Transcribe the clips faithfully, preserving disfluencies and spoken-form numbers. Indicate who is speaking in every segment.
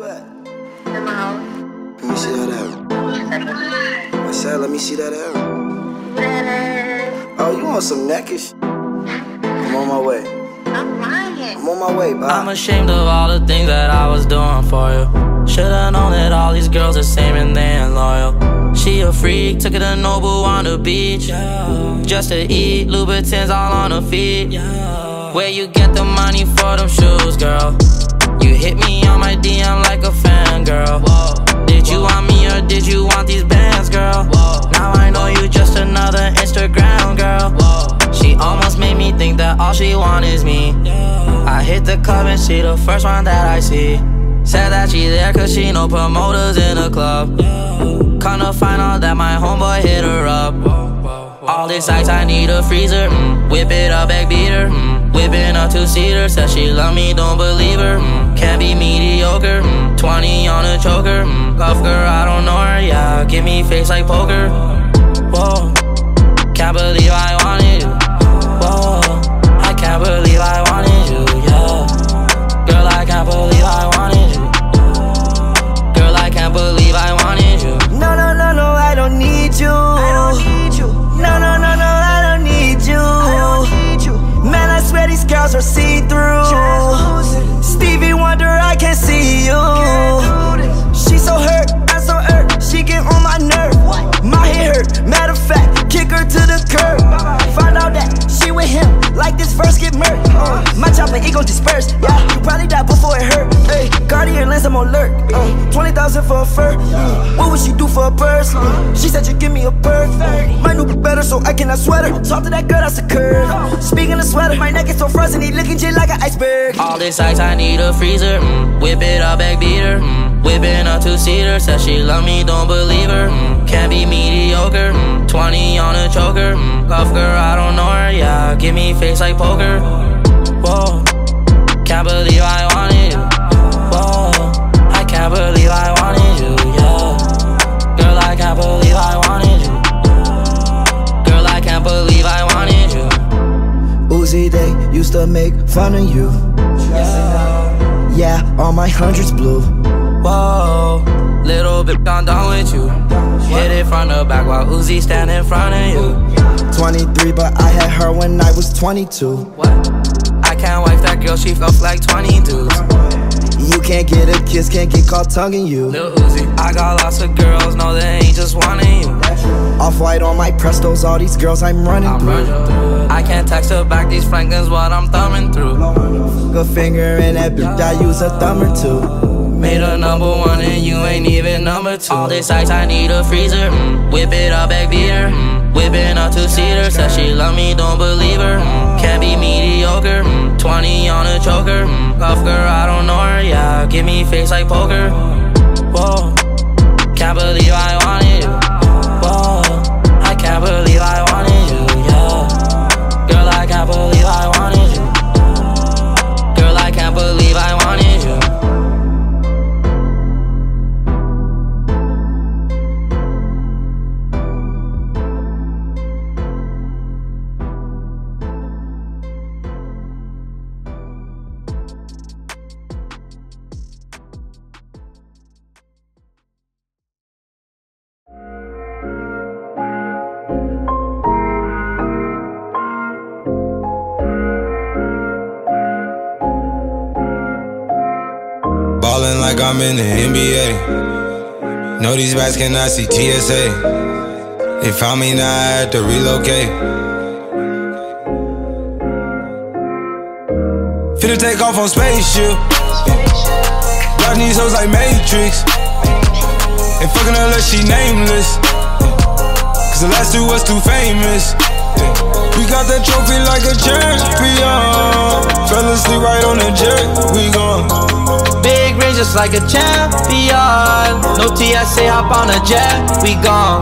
Speaker 1: you at?
Speaker 2: In my house.
Speaker 1: Let me see that hair. I said, let me see that hair. Oh, you want some neckish? I'm on my way.
Speaker 2: I'm lying.
Speaker 1: I'm on my way, bye.
Speaker 3: I'm ashamed of all the things that I was doing for you. Should've known that all these girls are same and they ain't loyal. She a freak, took her to Noble on the beach, yeah. Just to eat, Louboutins all on her feet, yeah. Where you get the money for them shoes, girl? You hit me on my D M like a fan, girl. Whoa. Did you want me or did you want these bands, girl? Whoa. Now I know you just another Instagram girl. Whoa. She almost made me think that all she want is me, yeah. I hit the club and she the first one that I see. Said that she there cause she no promoters in the club, yeah. Come to find out that my homeboy hit her up. All this ice, I need a freezer, mm. Whip it up, back beater, mm. Whipping a two-seater. Said she love me, don't believe her, mm. Can't be mediocre, mm. twenty on a choker, mm. Cuff girl, I don't know her, yeah. Give me face like poker. Whoa, can't believe I wanted you. Whoa, I can't believe I wanted you, yeah. Girl, I can't believe I wanted you. Girl, I can't believe I wanted you.
Speaker 4: No, no, no, no, I don't need you. I don't need you. No, no, no, no, I don't need you. I don't need you. Man, I swear these girls are see-through. Stevie Wonder, I can't see you. She so hurt, I'm so hurt. She get on my nerve. My head hurt. Matter of fact, kick her to the curb. Find out that she with him, like this verse get murked. Uh, my chopper ego dispersed. Yeah, you probably died before it hurt. Hey, Guardian lens, I'm on alert. Uh, Twenty thousand for a fur. Mm, what would she do for a purse? Mm, she said you give me a birth. Mm, my new be better, so I cannot sweat her. Talk to that girl, that's a curve. Speaking of sweater, my neck is so frozen, he looking just like an iceberg.
Speaker 3: All this ice, I need a freezer, mm. Whip it up, back beater, mm. Whipping a two-seater. Said she love me, don't believe her, mm. Can't be mediocre, mm. twenty on a choker, mm. Cuff girl, I don't know her, yeah. Give me face like poker. Whoa, can't believe I wanted you. Whoa, I can't believe I wanted you, yeah. Girl, I can't believe I wanted you. Girl, I can't believe I wanted you.
Speaker 4: Uzi, they used to make fun of you. Yeah, yeah, all my hundreds blue.
Speaker 3: Whoa, little bit I'm done with you. Hit it from the back while Uzi stand in front of you.
Speaker 4: Twenty-three, but I had her when I was twenty-two.
Speaker 3: What? I can't wife that girl, she felt like twenty dudes.
Speaker 4: You can't get a kiss, can't get caught tonguing you.
Speaker 3: Lil Uzi, I got lots of girls, no they ain't just wanting you.
Speaker 4: Off-white on my Prestos, all these girls I'm running
Speaker 3: I'm
Speaker 4: through.
Speaker 3: running. I can't text her back, these Franklin's what I'm thumbing through.
Speaker 4: Good finger in that bitch, I use a thumb or two.
Speaker 3: Made her number one and you ain't even number two. All this ice, I need a freezer, mm. Whip it up, back beater, mm. Whipping a two-seater. Said she love me, don't believe her, mm. Can't be mediocre, mm. twenty on a choker, mm. Cuff girl, I don't know her, yeah. Give me face like poker. Whoa, can't believe I wanted you. Whoa, I can't believe I wanted you, yeah. Girl, I can't believe I wanted you. Girl, I can't believe I wanted you.
Speaker 5: Ballin' like I'm in the N B A. Know these rats cannot see T S A. They found me, now I had to relocate. Finna take off on spaceship. Blocking these hoes like Matrix. Ain't fucking unless she nameless. Cause the last two was too famous. We got that trophy like a champion. Fell asleep right on the jet, we gone.
Speaker 3: Big range just like a champion. No T S A, hop on a jet, we gone.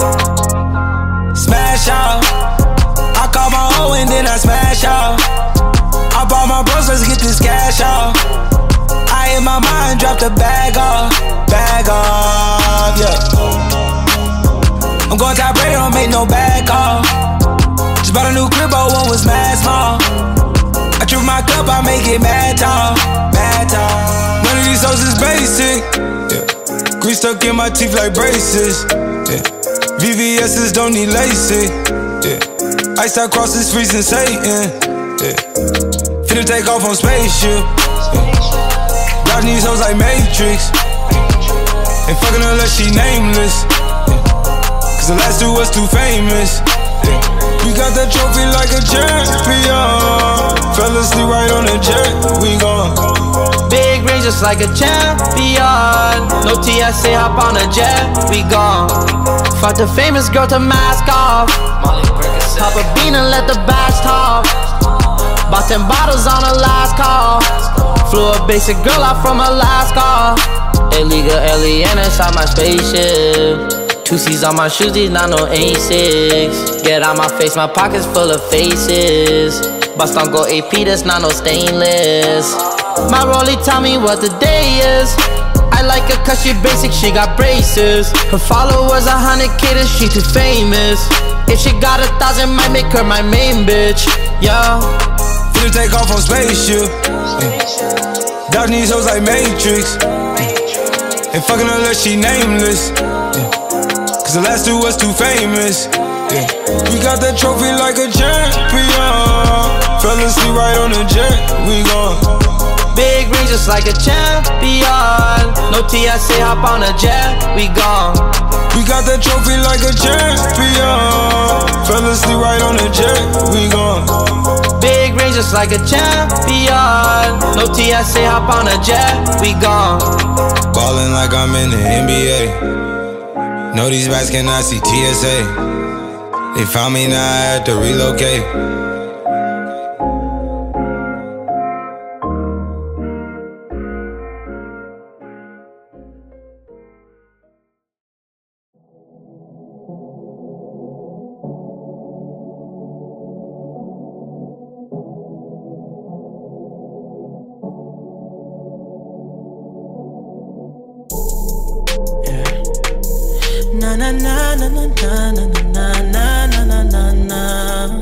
Speaker 5: Smash out. I call my hoe and then I smash out. I bought my bros, let's get this cash out. I in my mind, drop the bag off. Bag off, yeah. I'm going top radio, don't make no bag off. Just bought a new crib, but one was mad small. I trip my cup, I make it mad tall. Mad tall. None of these hoes is basic. Grease stuck in my teeth like braces. Yeah. V V S's don't need laces. Yeah. Ice out crosses freezing Satan. Yeah. Finna take off on spaceship. Yeah. Dodging these hoes like Matrix. Ain't fucking unless she nameless. Yeah. Cause the last two was too famous. Yeah. We got that trophy like a champion. Fell asleep right on the jet, we gone.
Speaker 3: Big range just like a champion. No T S A, hop on a jet, we gone. Fuck the famous girl to mask off. Pop a bean and let the bash talk. Bought ten bottles on the last call. Flew a basic girl out from Alaska. Illegal alien inside my spaceship. Two C's on my shoes, these not no Asics. Get out my face, my pockets full of faces. Bust on go A P, that's not no stainless. My rollie tell me what the day is. I like her cause she basic, she got braces. Her followers a hundred K, that she too famous. If she got a thousand, might make her my main bitch. Yeah.
Speaker 5: Finna take off on spaceship. Yeah. Dodging these hoes like Matrix. Yeah. Ain't fucking unless she nameless. Yeah. Cause the last two was too famous. Yeah. We got that trophy like a champion. Fell asleep right on the jet, we gone.
Speaker 3: Big ring just like a champion. No T S A, hop on a jet, we gone.
Speaker 5: We got that trophy like a champion. Fell asleep right on the jet, we gone.
Speaker 3: Big ring just like a champion. No T S A, hop on a jet, we gone.
Speaker 5: Ballin' like I'm in the N B A. Know these bats cannot see T S A. They found me, now I had to relocate.
Speaker 6: Na na na na na na na na na na na na na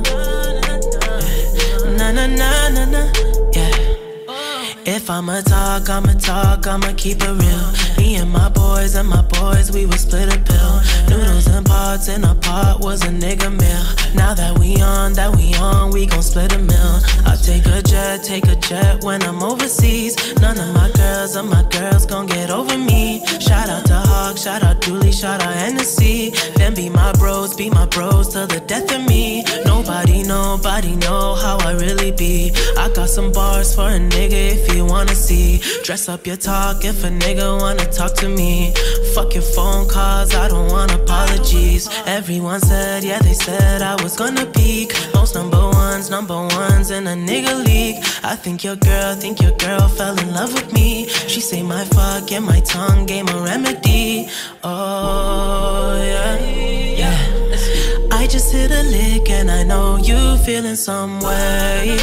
Speaker 6: na na na na na. Yeah. If I'ma talk, I'ma talk, I'ma keep it real. Me and my boys and my boys, we would split a pill. Noodles and pots in a pot was a nigga meal. Now that we on, that we on, we gon' split a meal. I'll take a jet, take a jet when I'm overseas. None of my girls or my girls gon' get over me. Shout out to Hawk, shout out Dooley, shout out Hennessy. Them be my bros, be my bros till the death of me. Nobody, nobody know how I really be. I got some bars for a nigga if you wanna see. Dress up your talk if a nigga wanna talk to me. Fuck your phone calls, I don't want apologies. Everyone said, yeah, they said I was gonna peak. Most number ones, number ones in a nigga league. I think your girl, think your girl fell in love with me. She say my fuck and my tongue gave a remedy. Oh, yeah, yeah. I just hit a lick and I know you feeling some way.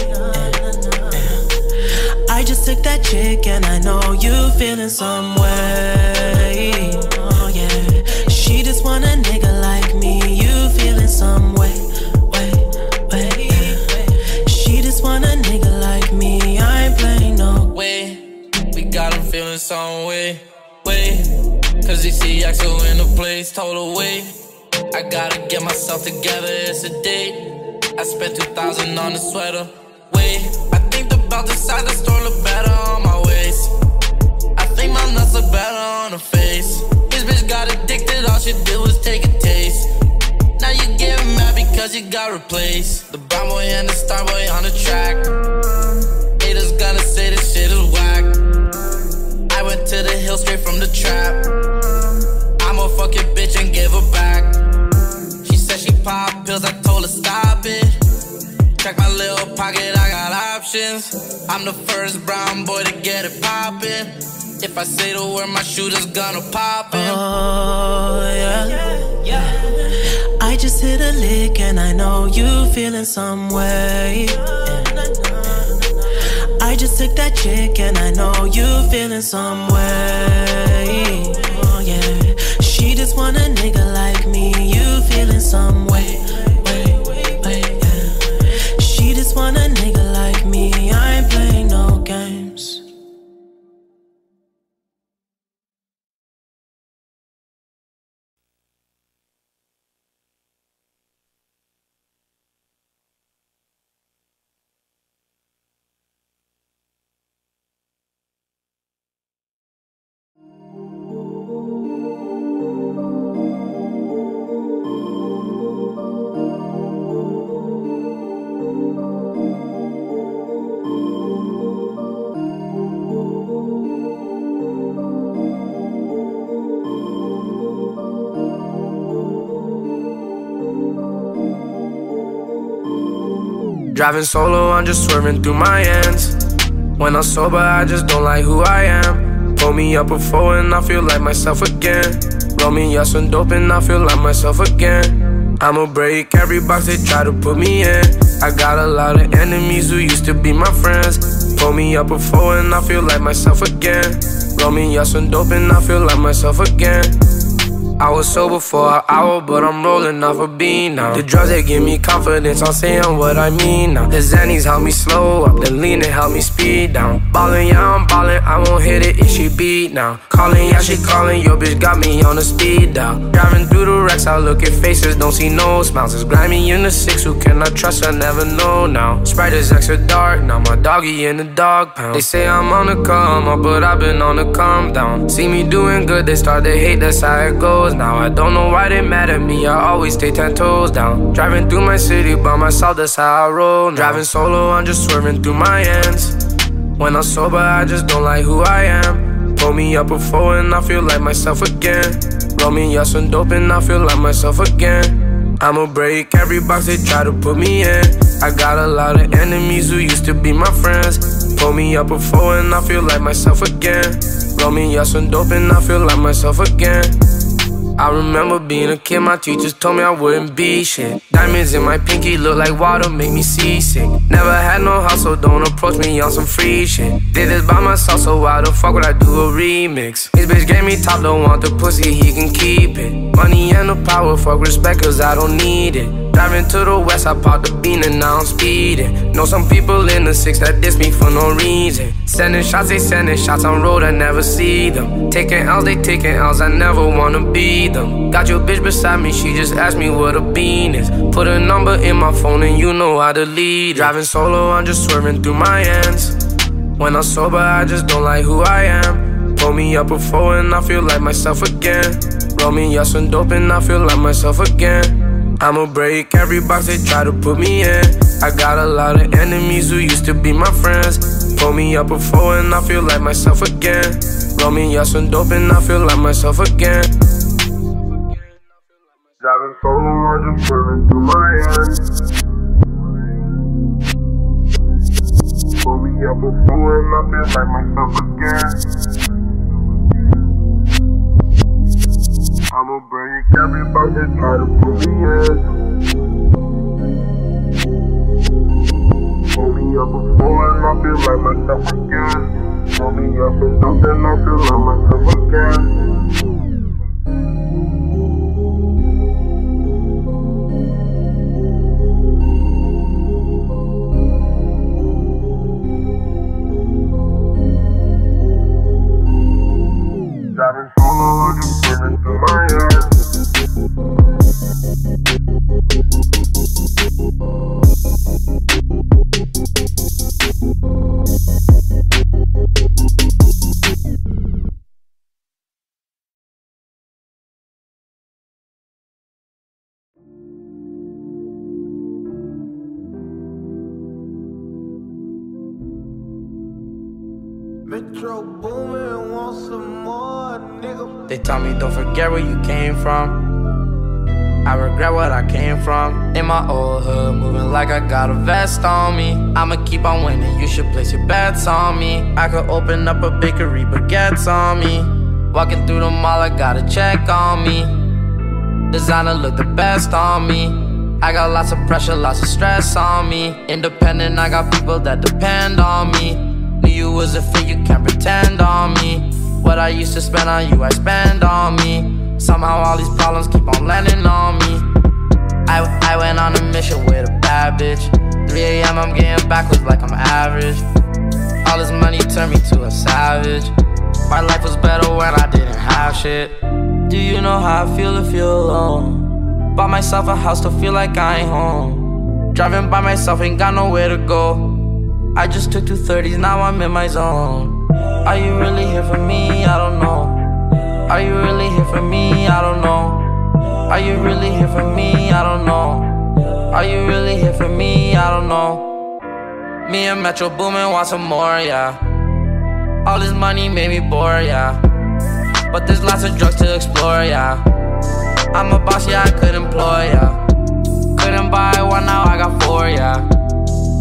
Speaker 6: I just took that chick and I know you feeling some way. Oh yeah, she just want a nigga like me. You feeling some way, way, way. Yeah. She just want a nigga like me. I ain't playing no
Speaker 3: way. We got him feeling some way, way. Cause he see Axel in the place, total way. I gotta get myself together, it's a date. I spent two thousand on the sweater, way. I think the belt inside the store look better on my waist. I think my nuts look better on her face. This bitch got addicted, all she did was take a taste. Now you getting mad because you got replaced. The brown boy and the star boy on the track. Haters gonna say this shit is whack. I went to the hill straight from the trap. I'ma fuck your bitch and give her back. She said she pop pills, I told her stop it. Check my little pocket, I got options. I'm the first brown boy to get it poppin'. If I say the word, my shooter's gonna pop in.
Speaker 6: Oh yeah, yeah. I just hit a lick and I know you feeling some way. I just took that chick and I know you feeling some way. Oh yeah, she just want a nigga like me. You feeling some way. She just want a nigga like me. I ain't playing no games.
Speaker 7: Driving solo, I'm just swerving through my ends. When I'm sober, I just don't like who I am. Pull me up before and I feel like myself again. Roll me up some dope and I feel like myself again. I'ma break every box they try to put me in. I got a lot of enemies who used to be my friends. Pull me up before and I feel like myself again. Roll me up some dope and I feel like myself again. I was sober for an hour, but I'm rolling off a bean now. The drugs, they give me confidence, I'm saying what I mean now. The Xannies help me slow up, the lean, it help me speed down. Ballin', yeah, I'm ballin', I won't hit it if she beat now. Callin', yeah, she callin', your bitch got me on the speed down. Driving through the wrecks, I look at faces, don't see no smiles. It's grimy in the six, who can I trust, I never know now. Sprite is extra dark, now my doggy in the dog pound. They say I'm on the come up, but I've been on the calm down. See me doing good, they start to hate, that's how it goes. Now I don't know why they mad at me, I always stay ten toes down. Driving through my city by myself, that's how I roll now. Driving solo, I'm just swerving through my ends. When I'm sober, I just don't like who I am. Pull me up before and I feel like myself again. Roll me up some dope and I feel like myself again. I'ma break every box they try to put me in. I got a lot of enemies who used to be my friends. Pull me up before and I feel like myself again. Roll me up some dope and I feel like myself again. I remember being a kid, my teachers told me I wouldn't be shit. Diamonds in my pinky look like water, make me seasick. Never had no house, so don't approach me on some free shit. Did this by myself, so why the fuck would I do a remix? His bitch gave me top, don't want the pussy, he can keep it. Money and the power, fuck respect, cause I don't need it. Driving to the west, I popped the bean and now I'm speeding. Know some people in the six that diss me for no reason. Sending shots, they sending shots on road, I never see them. Taking L's, they taking L's, I never wanna be them. Got your bitch beside me, she just asked me what a bean is. Put a number in my phone and you know how to lead it. Driving solo, I'm just swerving through my ends. When I'm sober, I just don't like who I am. Pull me up before and I feel like myself again. Roll me up some dope and I feel like myself again. I'ma break every box they try to put me in. I got a lot of enemies who used to be my friends. Pull me up before and I feel like myself again. Roll me up some dope and I feel like myself again.
Speaker 1: Driving solo, I'm just swerving through my ends. Pull me up before and I feel like myself again. I'ma break every box they try to put me in. Pull me up before and I feel like myself again. Pull me up and up and I feel like myself again. Driving solo, I'm just swerving through my ends.
Speaker 8: Metro Boomin, want some more, nigga.
Speaker 3: They tell me don't forget where you came from. I regret what I came from. In my old hood, moving like I got a vest on me. I'ma keep on winning, you should place your bets on me. I could open up a bakery, baguettes on me. Walking through the mall, I got a check on me. Designer look the best on me. I got lots of pressure, lots of stress on me. Independent, I got people that depend on me. Knew you was a fit, you can't pretend on me. What I used to spend on you, I spend on me. Somehow all these problems keep on landing on me. I, I went on a mission with a bad bitch. three A M I'm getting backwards like I'm average. All this money turned me to a savage. My life was better when I didn't have shit. Do you know how I feel to feel alone? Bought myself a house to feel like I ain't home. Driving by myself, ain't got nowhere to go. I just took two thirties, now I'm in my zone. Are you really here for me? I don't know. Are you really here for me? I don't know. Are you really here for me? I don't know. Are you really here for me? I don't know. Me and Metro Boomin want some more, yeah. All this money made me bored, yeah. But there's lots of drugs to explore, yeah. I'm a boss, yeah, I could employ, yeah. Couldn't buy one, now I got four, yeah.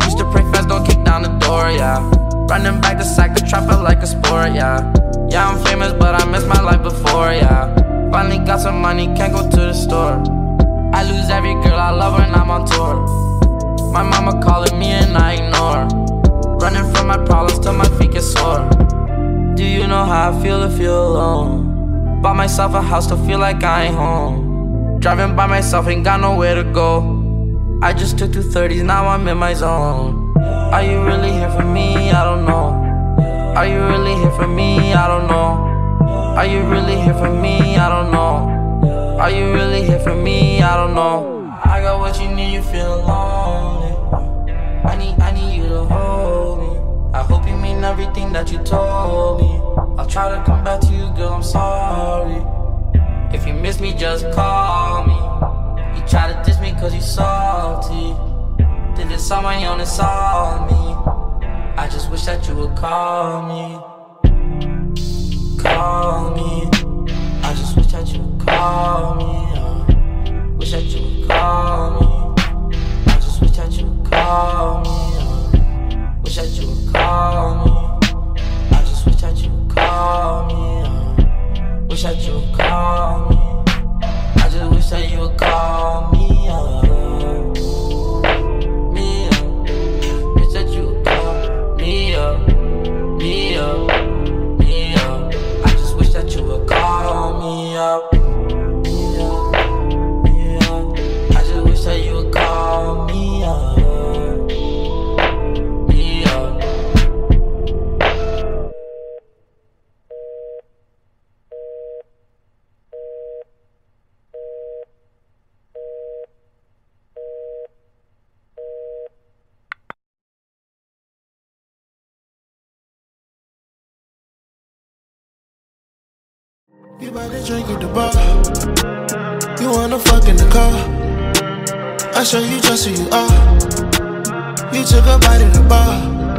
Speaker 3: before, yeah. Running back the sack, the trap felt like a sport, yeah. Yeah, I'm famous, but I missed my life before, yeah. Finally got some money, can't go to the store. I lose every girl I love when I'm on tour. My mama calling me and I ignore. Running from my problems till my feet get sore. Do you know how I feel to feel alone? Bought myself a house to feel like I ain't home. Driving by myself, ain't got nowhere to go. I just took two thirties, now I'm in my zone. Are you really here for me? I don't know. Are you really here for me? I don't know. Are you really here for me? I don't know. Are you really here for me? I don't know. I got what you need, you feel lonely. I need, I need you to hold me. I hope you mean everything that you told me. I'll try to come back to you, girl, I'm sorry. If you miss me, just call me. You try to diss me cause you salty. Did this on my own, it's all me. I just wish that you would call me. Call me. I just wish that you would call me. uh, Wish that you would call me. I just wish that you would call me. uh, Wish that you would call me. I just wish that you would call me. uh, Wish that you would call me. I just wish that you would call me. uh, Me, uh, wish that you would call me up. Me up. Me up. I just wish that you would call me up. Me up. Me up. I just wish that you would call me up. Me up.
Speaker 9: You bout to drink at the bar. You wanna fuck in the car. I show you just who you are. You took a bite of the bar.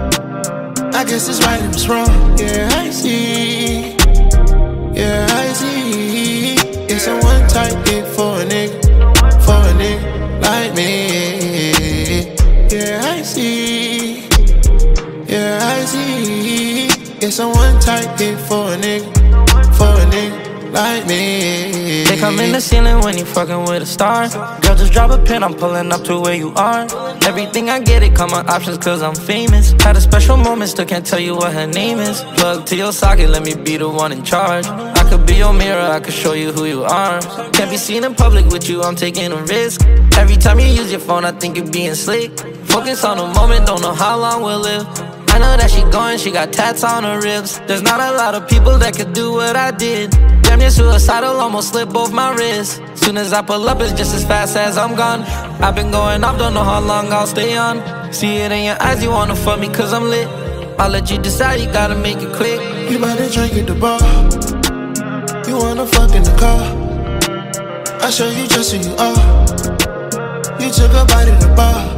Speaker 9: I guess it's right and it's wrong. Yeah, I see. Yeah, I see. It's a one-type hit for a nigga. For a nigga like me. Yeah, I see. Yeah, I see. It's a one-type hit for a nigga. For a nigga like me.
Speaker 3: They come in the ceiling when you fucking with a star. Girl, just drop a pin, I'm pulling up to where you are. Everything I get, it come on options cause I'm famous. Had a special moment, still can't tell you what her name is. Plug to your socket, let me be the one in charge. I could be your mirror, I could show you who you are. Can't be seen in public with you, I'm taking a risk. Every time you use your phone, I think you're being slick. Focus on the moment, don't know how long we'll live. I know that she going, she got tats on her ribs. There's not a lot of people that could do what I did. Damn near suicidal, almost slipped both my wrists. Soon as I pull up, it's just as fast as I'm gone. I've been going off, don't know how long I'll stay on. See it in your eyes, you wanna fuck me cause I'm lit. I'll let you decide, you gotta make it quick.
Speaker 9: You bout to drink at the bar. You wanna fuck in the car. I show you just who you are. You took a bite of the bar.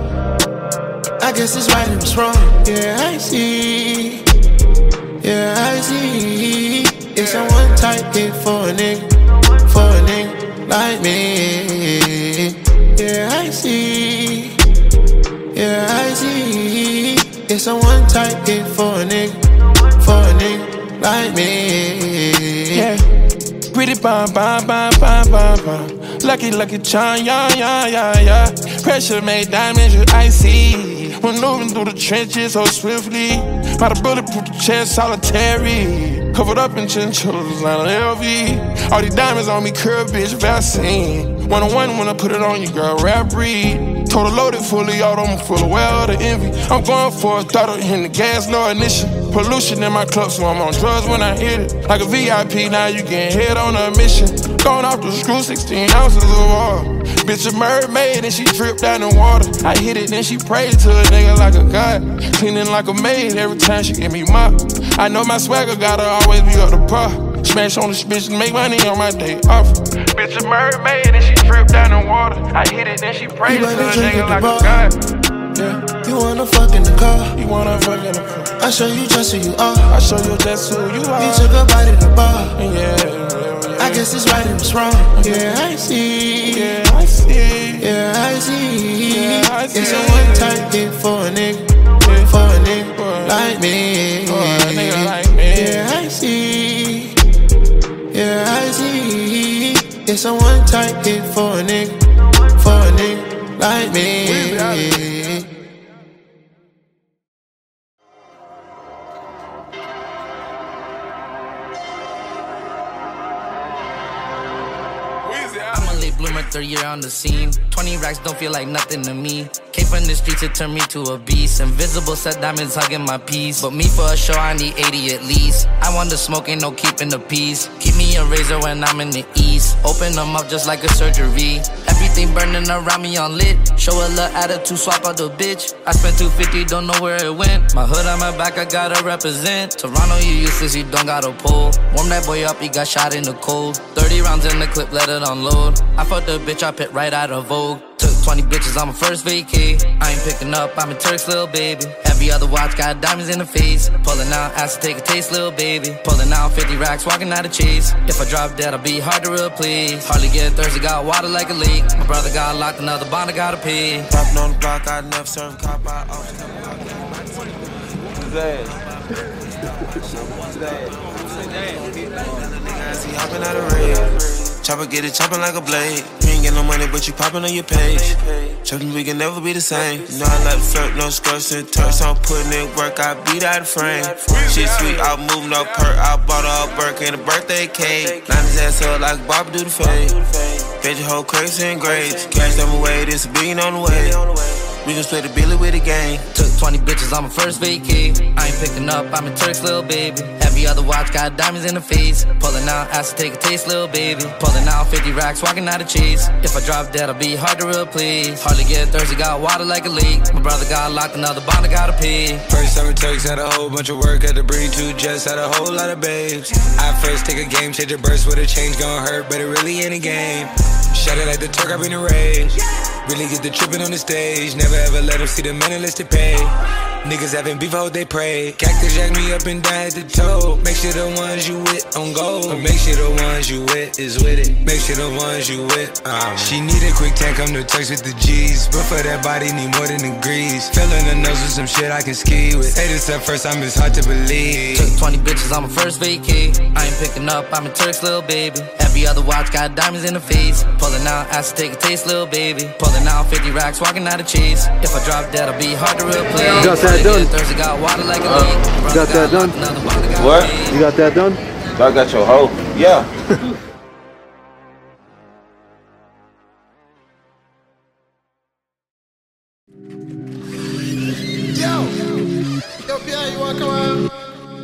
Speaker 9: I guess it's right and it's wrong. Yeah, I see. Yeah, I see. It's a one-type hit for a nigga. For a nigga like me. Yeah, I see. Yeah, I see. It's a one-type hit for a nigga. For a nigga like me.
Speaker 10: Yeah. Pretty bum, bum, bum, bum, bum, bum. Lucky, lucky charm, yeah, yeah, yeah, yeah. Pressure made diamonds, you icy. Maneuvering through the trenches so swiftly. By the bulletproof the chest, solitary. Covered up in chinchillas, not an L V. All these diamonds on me, curve, bitch, Vaseline. One on one when I put it on you, girl, rap breed. Total loaded, fully auto, I'm full of well the envy. I'm going for a throttle, hitting the gas, no ignition. Pollution in my club, so I'm on drugs when I hit it. Like a V I P, now you can head on a mission. Going off the screw, sixteen ounces of water. Bitch a mermaid and she dripped down in water. I hit it, then she prayed to a nigga like a god. Cleaning like a maid every time she give me mop. I know my swagger gotta always be up to par. Smash on this bitch and make money on my day off. Bitch a mermaid and she dripped down in water. I hit it, then she prayed to a nigga like a god.
Speaker 9: Yeah, you wanna fuck in the car.
Speaker 10: You wanna fuck in the car.
Speaker 9: I show you just who you are.
Speaker 10: I show you just who you are.
Speaker 9: You took a bite of the bar.
Speaker 10: Yeah, yeah, yeah.
Speaker 9: I guess it's right and it's wrong. Yeah, I see.
Speaker 10: Yeah, I see.
Speaker 9: Yeah, I see.
Speaker 10: Yeah, I see.
Speaker 9: It's a one-type hit for a nigga. For a nigga me.
Speaker 10: For a nigga like me.
Speaker 9: Yeah, I see. Yeah, I see. It's a one-type hit for a nigga. For a nigga like me.
Speaker 3: I'm a late bloomer, third year on the scene. twenty racks don't feel like nothing to me. Came from the streets, it turned me to a beast. Invisible set diamonds hugging my piece. But me for a show, I need eighty at least. I want the smoke, ain't no keeping the peace. Keep me a razor when I'm in the east. Open them up just like a surgery. Everything burning around me on lit. Show a little attitude, swap out the bitch. I spent two fifty, don't know where it went. My hood on my back, I gotta represent. Toronto, you useless, you don't got a pull. Warm that boy up, he got shot in the cold. thirty rounds in the clip, let it unload. I fucked the bitch, I pit right out of Vogue. Took twenty bitches on my first vacay. I ain't picking up, I'm a Turk's little baby. Every other watch got diamonds in the face. Pulling out, ask to take a taste, little baby. Pulling out fifty racks, walking out of chase. If I drop dead, I'll be hard to replace. Hardly get thirsty, got water like a lake. My brother got locked, another bond I gotta pay.
Speaker 5: Popping on the block, I never serve cop out. See hopping out of red. Chopper get it chopping like a blade. You ain't get no money, but you popping on your page. Chopping, we can never be the same. You know I like flirt, no skirts and turks. I'm putting in work, I beat out the frame. Shit sweet, I move no perk. I bought her a Burke and a birthday cake. Line his ass up like Bob do the fade. Fed your whole crates and grades. Cash them away, this a billion on the way. We gon' split the billy with the gang.
Speaker 3: Took twenty bitches on my first vacay. I ain't picking up, I'm a Turk's little baby. Every other watch got diamonds in the face. Pulling out, ask to take a taste, little baby. Pulling out fifty racks, walking out of chase. If I drop dead, I'll be hard to replace. Hardly get thirsty, got water like a lake. My brother got locked, another bond I gotta pay.
Speaker 5: First time it Turks, had a whole bunch of work. Had to bring two jets, had a whole lot of babes. I first take a game, change a burst with a change, gon' hurt, but it really ain't a game. Shut it like the Turk, I've been enraged. Really get the trippin' on the stage. Never ever let them see the men unless they pay. Niggas having beef, I hope they pray. Cactus jack me up and down at the toe. Make sure the ones you with on go. But make sure the ones you with is with it. Make sure the ones you with, um. She need a quick tank, come to Turks with the G's. But for that body, need more than degrees. Filling the nose with some shit I can ski with. Hey, this at first time, it's hard to believe.
Speaker 3: Took twenty bitches on my first vacay. I ain't picking up, I'm a Turk's little baby. Every other watch got diamonds in the face. Pulling out, ask to take a taste, little baby. Pulling out fifty racks, walking out of chase. If I drop dead, I'll be hard to replace.
Speaker 11: Got that done.
Speaker 3: Thirsty, got water like a
Speaker 11: uh,
Speaker 3: lake.
Speaker 11: Got that done.
Speaker 12: What?
Speaker 11: You got that done?
Speaker 12: I got your hoe. Yeah.
Speaker 9: Yo, yo, Pierre, you wanna come around?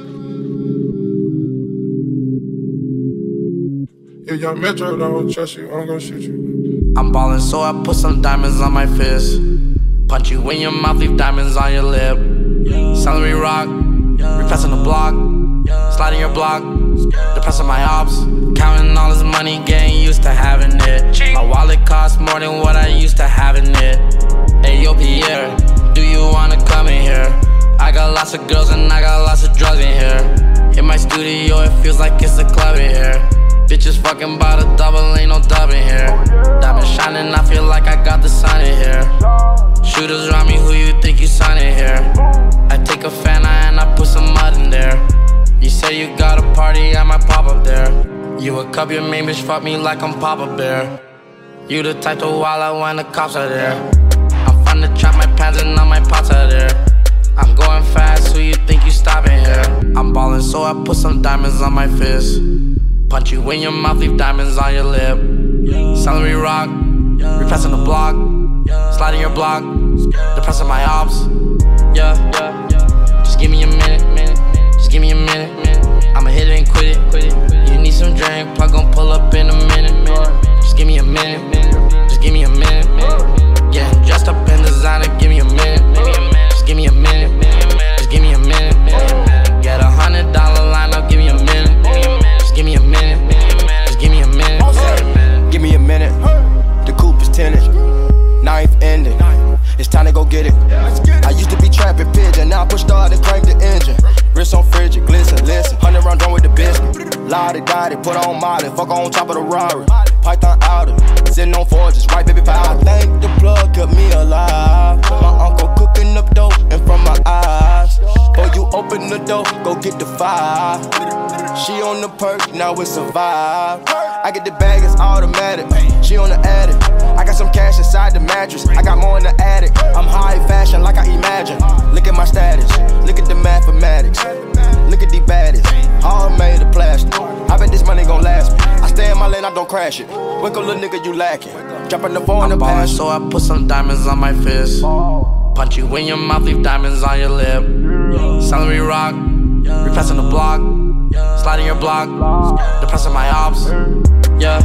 Speaker 10: If young Metro don't trust you, I'm gonna shoot you.
Speaker 3: I'm ballin', so I put some diamonds on my fist. Punch you in your mouth, leave diamonds on your lip. Celery rock, repressing the block. Sliding your block, depressing my ops. Counting all this money, getting used to having it. My wallet costs more than what I used to having it. Hey yo Pierre, do you wanna come in here? I got lots of girls and I got lots of drugs in here. In my studio, it feels like it's a club in here. Bitches fucking by the double, ain't no dub in here. Diamond shining, I feel like I got the sun in here. Shooters around me, who you think you signing here? I take a fan and I put some mud in there. You say you got a party, I might pop up there. You a cup, your main bitch fuck me like I'm Papa Bear. You the type to wild out when the cops are there. I'm fun to trap my pants and all my pots are there. I'm going fast, who you think you stopping here? I'm ballin', so I put some diamonds on my fist. Punch you in your mouth, leave diamonds on your lip. Celery rock, repressing the block. Sliding your block, depressing my ops. Yeah, yeah, yeah. Just give me a minute, minute. Just give me a minute, minute. I'ma hit it and quit it, quit it. You need some drink, plug gon' pull up in a minute, minute. Just give me a minute, minute. Just give me a minute, minute. Yeah, dressed up in designer, give me a minute, minute. Just give me a minute, minute. Just give me a minute, minute. Get a hundred dollar line up, give me a minute. Just give me a minute, just give me a minute.
Speaker 13: Give me a minute. The coupe is tinted. Ninth ending, it's time to go get it. I used to be trapping pigeon, now I push start and crank the engine. Wrist on frigid, glisten, listen. Hundred round drum with the biscuit. Lottie, dottie, put on molly, fuck on top of the Rari. Python outer, sitting on forges, right baby powder. I think the plug kept me alive. My uncle cooking up dope in front of my eyes. Oh, you open the door, go get the fire. She on the perk, now it's a vibe. I get the bag, it's automatic. She on the attic. I got some cash inside the mattress. I got more in the attic. I'm high fashion like I imagine. Look at my status. Look at the mathematics. Look at the baddies. All made of plastic. I bet this money gon' last me. I stay in my lane, I don't crash it. Wake up, little nigga, you lacking. Dropping the ball in the past.
Speaker 3: So I put some diamonds on my fist. Punch you in your mouth, leave diamonds on your lip. Celery rock. Repressing the block. Sliding your block. Depressing my ops. Yeah,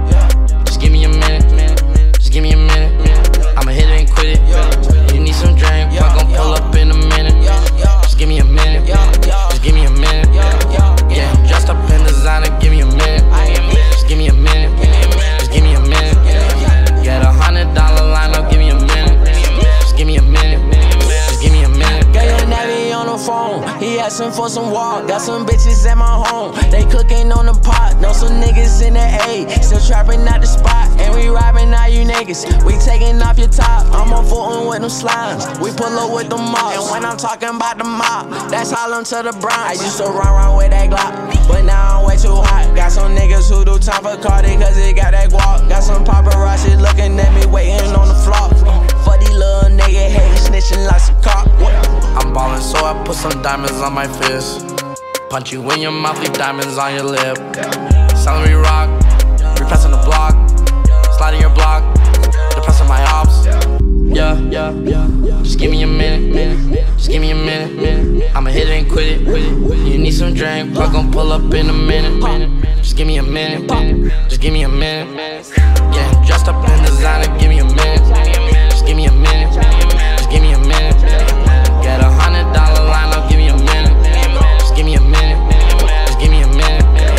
Speaker 3: just give me a minute. Just give me a minute. I'ma hit it and quit it. You need some drink, I'm gon' pull up in a minute. Just give me a minute. Just give me a minute. Yeah, I'm dressed up in designer. Give me a minute. Just give me a minute. Just give me a minute. Get a hundred dollar line up. Give me a minute. Just give me a minute. Just give me a minute.
Speaker 6: Got your Navy on the phone. He asking for some walk. Got some bitches at my home. They cooking on the pot. Know some niggas in the A. Still trapping out the spot. And we robbing all you niggas. We taking off your top. I'm on footin' with them slimes. We pull up with the mops. And when I'm talking about the mop, that's Harlem to the Bronx. I used to run around with that Glock, but now I'm way too hot. Got some niggas who do time for Cardi cause it got that guap. Got some paparazzi looking at me waiting on the floor. For these little nigga hating, snitching like some cop.
Speaker 3: I'm ballin', so I put some diamonds on my fist. Punch you in your mouth, leave diamonds on your lip. Celery rock, repressing the block. Sliding your block, depressing my ops. Yeah, yeah, just give me a minute. Just give me a minute. I'ma hit it and quit it. You need some drink, I'm gon' pull up in a minute. Just give me a minute. Just give me a minute. Yeah, I'm dressed up in designer. Give me a minute. Just give me a minute. Just give me a minute. Get a hundred dollar line up. Give me a minute. Just give me a minute. Just give me a minute.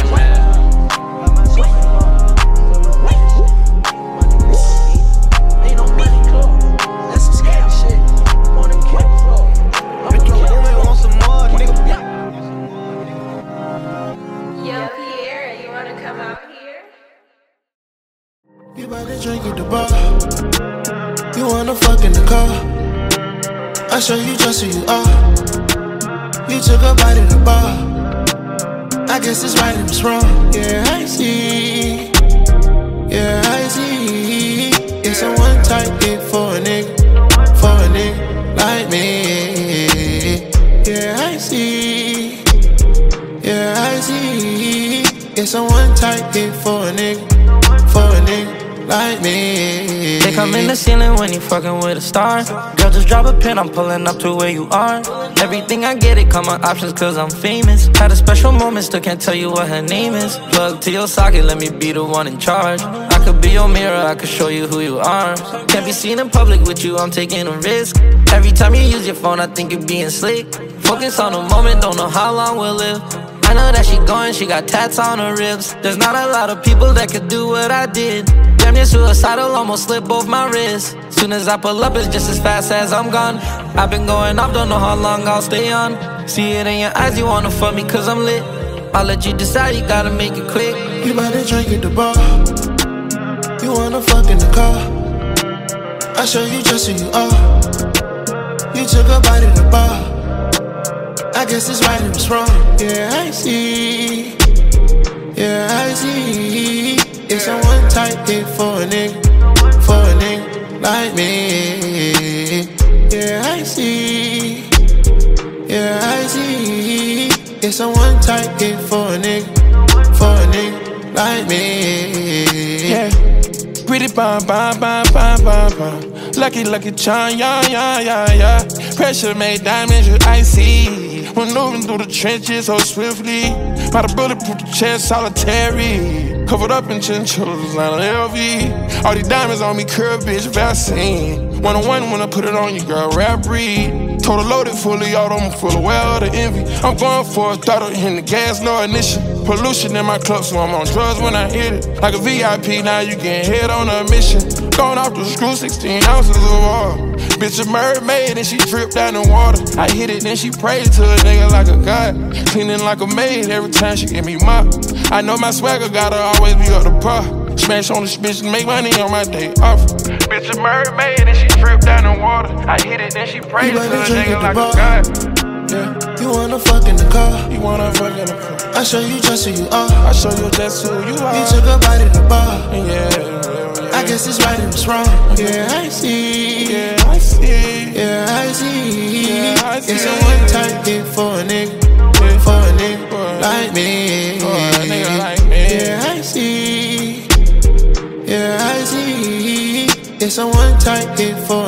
Speaker 9: You bout to drink at the bar. You wanna fuck in the car. I show you just who you are. You took a bite of the bar. I guess it's right and it's wrong. Yeah, I see. Yeah, I see. It's a one-type hit for a nigga. For a nigga like me. Yeah, I see. Yeah, I see. It's a one-type hit for a nigga. For a nigga like me.
Speaker 3: They come in the ceiling when you fucking with a star. Girl, just drop a pin, I'm pulling up to where you are. Everything I get, it come on options cause I'm famous. Had a special moment, still can't tell you what her name is. Plug to your socket, let me be the one in charge. I could be your mirror, I could show you who you are. Can't be seen in public with you, I'm taking a risk. Every time you use your phone, I think you're being slick. Focus on the moment, don't know how long we'll live. I know that she going, she got tats on her ribs. There's not a lot of people that could do what I did. Damn near suicidal, almost slipped both my wrists. Soon as I pull up, it's just as fast as I'm gone. I've been going off, don't know how long I'll stay on. See it in your eyes, you wanna fuck me cause I'm lit. I'll let you decide, you gotta make it quick.
Speaker 9: You bout to drink at the bar. You wanna fuck in the car. I show you just who you are. You took a bite of the bar. I guess it's right and it's wrong. Yeah, I see. Yeah, I see. It's a one-type hit for a nigga. For a nigga like me. Yeah, I see. Yeah, I see. It's a one-type hit for a nigga. For a nigga like me.
Speaker 10: Yeah. Pretty bum, bum, bum, bum, bum, bum. Lucky, lucky charm, yeah, yeah, yeah, yeah. Pressure made diamonds, you icy. Maneuvering through the trenches so swiftly. By the bulletproof the chest, solitary. Covered up in chinchillas, not an L V. All these diamonds on me, curve, bitch, Vaseline. One on one when I put it on you, girl, rap breed. Total loaded, fully auto, I'm full of well the envy. I'm going for a throttle, hitting the gas, no ignition. Pollution in my club, so I'm on drugs when I hit it. Like a V I P, now you can head on a mission. Going off the screw, sixteen ounces of water. Bitch a mermaid and she dripped down in water. I hit it, then she prayed to a nigga like a god. Cleaning like a maid every time she give me mop. I know my swagger gotta always be up to par. Smash on this bitch and make money on my day off. Bitch a mermaid and she dripped down in water. I hit it, then she prayed to a nigga like a god.
Speaker 9: Yeah, You wanna fuck in the car?
Speaker 10: You wanna fuck in the car?
Speaker 9: I show you just who you are.
Speaker 10: I show you just who you are.
Speaker 9: You took a bite at the bar.
Speaker 10: Yeah, yeah, yeah.
Speaker 9: I guess it's right and it's wrong. Yeah, I see.
Speaker 10: Yeah, I see.
Speaker 9: Yeah, I see.
Speaker 10: Yeah, I see.
Speaker 9: It's a one-time hit for a nigga. For a nigga like me.
Speaker 10: For a nigga like me.
Speaker 9: Yeah, I see. Yeah, I see. It's a one-time hit for